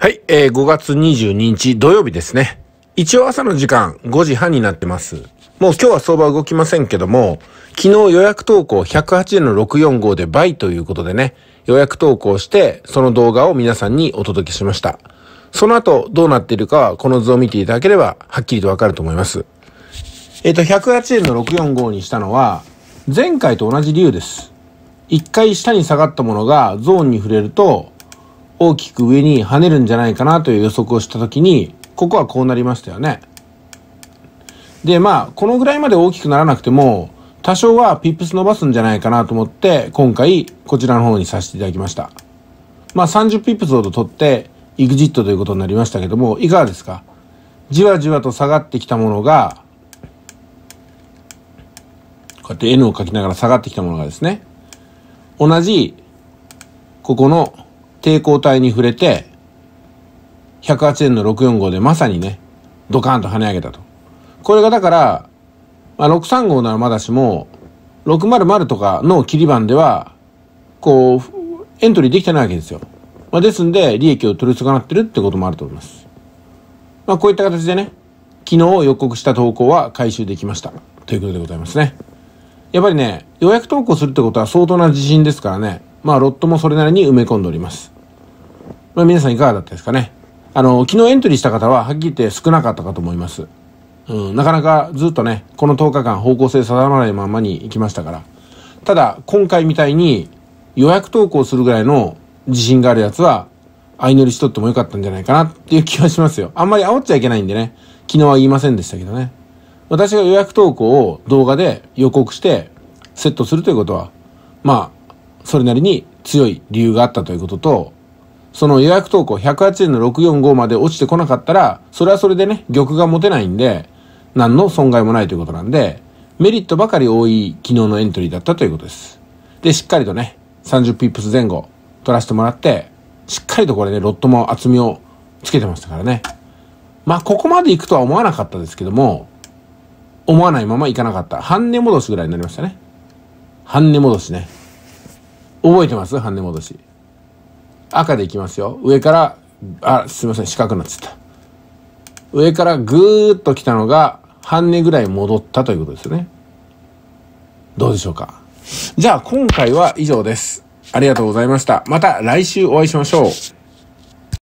はい、5月22日土曜日ですね。一応朝の時間5時半になってます。もう今日は相場動きませんけども、昨日予約投稿108円の645で倍ということでね、予約投稿してその動画を皆さんにお届けしました。その後どうなっているかはこの図を見ていただければはっきりとわかると思います。108円の645にしたのは前回と同じ理由です。一回下に下がったものがゾーンに触れると大きく上に跳ねるんじゃないかなという予測をしたときに、ここはこうなりましたよね。で、このぐらいまで大きくならなくても、多少はピップス伸ばすんじゃないかなと思って、今回こちらの方にさせていただきました。30ピップスほど取って、エグジットということになりましたけども、いかがですか？じわじわと下がってきたものが、こうやって N を書きながら下がってきたものがですね、同じ、ここの抵抗体に触れて、108円の645でまさにね、ドカーンと跳ね上げたと。これがだから、635ならまだしも、600とかの切り板では、こう、エントリーできてないわけですよ。ですんで、利益を取り損なってるってこともあると思います。こういった形でね、昨日予告した投稿は回収できました。ということでございますね。やっぱりね、予約投稿するってことは相当な自信ですからね、ロットもそれなりに埋め込んでおります。皆さんいかがだったですかね。昨日エントリーした方ははっきり言って少なかったかと思います。なかなかずっとね、この10日間方向性定まないままに行きましたから。ただ、今回みたいに予約投稿するぐらいの自信があるやつは、相乗りしとってもよかったんじゃないかなっていう気はしますよ。あんまり煽っちゃいけないんでね、昨日は言いませんでしたけどね。私が予約投稿を動画で予告してセットするということは、それなりに強い理由があったということと、その予約投稿108円の645まで落ちてこなかったら、それはそれでね、玉が持てないんで、何の損害もないということなんで、メリットばかり多い昨日のエントリーだったということです。で、しっかりとね、30ピップス前後取らせてもらって、しっかりとこれね、ロットも厚みをつけてましたからね。ここまで行くとは思わなかったですけども、思わないまま行かなかった。半値戻しぐらいになりましたね。半値戻しね。覚えてます？半値戻し。赤でいきますよ。上から、すいません、四角になっちゃった。上からぐーっと来たのが半値ぐらい戻ったということですよね。どうでしょうか。じゃあ今回は以上です。ありがとうございました。また来週お会いしましょう。